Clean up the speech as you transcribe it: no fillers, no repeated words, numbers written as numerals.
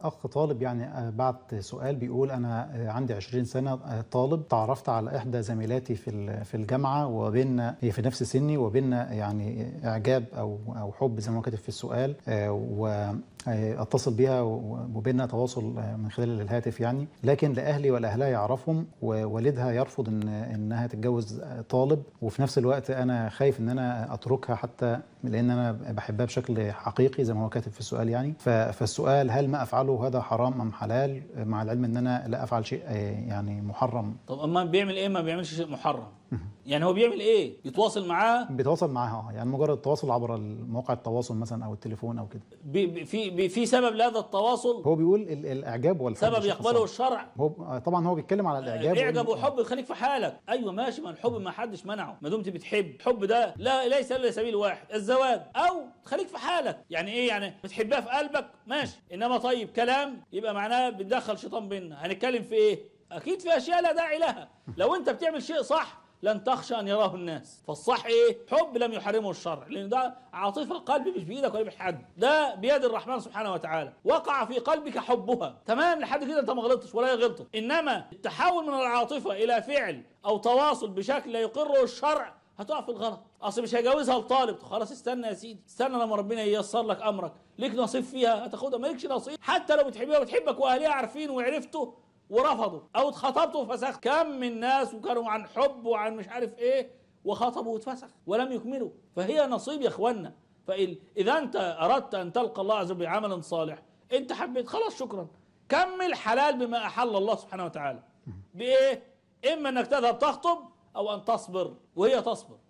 أخ طالب يعني بعت سؤال بيقول أنا عندي 20 سنة، طالب، تعرفت على إحدى زميلاتي في الجامعة، وبيننا هي في نفس سني، وبيننا يعني إعجاب أو حب زي ما كاتب في السؤال، واتصل بيها وبيننا تواصل من خلال الهاتف يعني، لكن لا أهلي ولا أهلها يعرفهم، ووالدها يرفض إنها تتجوز طالب، وفي نفس الوقت أنا خايف إن أنا أتركها حتى لأن أنا بحبها بشكل حقيقي زي ما هو كاتب في السؤال يعني. فالسؤال هل ما أفعله هذا حرام أم حلال، مع العلم إن أنا لا أفعل شيء يعني محرم. طب أما بيعمل إيه؟ ما بيعملش شيء محرم. يعني هو بيعمل إيه؟ يتواصل معاه؟ بيتواصل معاها يعني مجرد التواصل عبر مواقع التواصل مثلا أو التليفون أو كده. في سبب لهذا التواصل؟ هو بيقول الإعجاب والحب سبب يقبله الشرع. طبعا هو بيتكلم على الإعجاب. إعجاب وحب خليك في حالك. أيوه ماشي، ما الحب ما حدش منعه ما دمت بتحب. الحب ده ليس إلا سبيل واحد، الزواج، أو خليك في حالك. يعني إيه يعني؟ بتحبها في قلبك ماشي، إنما طيب كلام يبقى معناه بتدخل شيطان بيننا. هنتكلم في إيه؟ أكيد في أشياء لا داعي لها. لو أنت بتعمل شيء صح لن تخشى أن يراه الناس. فالصح إيه؟ حب لم يحرمه الشرع، لأن ده عاطفة القلب مش بإيدك ولا بإيد حد، ده بيد الرحمن سبحانه وتعالى. وقع في قلبك حبها تمام، لحد كده أنت ما غلطتش ولا هي غلطت. إنما التحول من العاطفة إلى فعل أو تواصل بشكل لا يقره الشرع هتقع في الغلط. أصل مش هيجوزها لطالب، خلاص استنى يا سيدي، استنى لما ربنا ييسر لك أمرك، ليك نصيب فيها هتاخدها، مالكش نصيب. حتى لو بتحبها وبتحبك وأهلها عارفين وعرفتوا ورفضوا، او اتخطبتوا وفسخ. كم من ناس وكانوا عن حب وعن مش عارف ايه وخطبوا واتفسخ ولم يكملوا. فهي نصيب يا اخوانا. فاذا انت اردت ان تلقى الله عز وجل بعمل صالح، انت حبيت خلاص شكرا، كمل حلال بما احل الله سبحانه وتعالى. بايه؟ اما انك تذهب تخطب او ان تصبر وهي تصبر.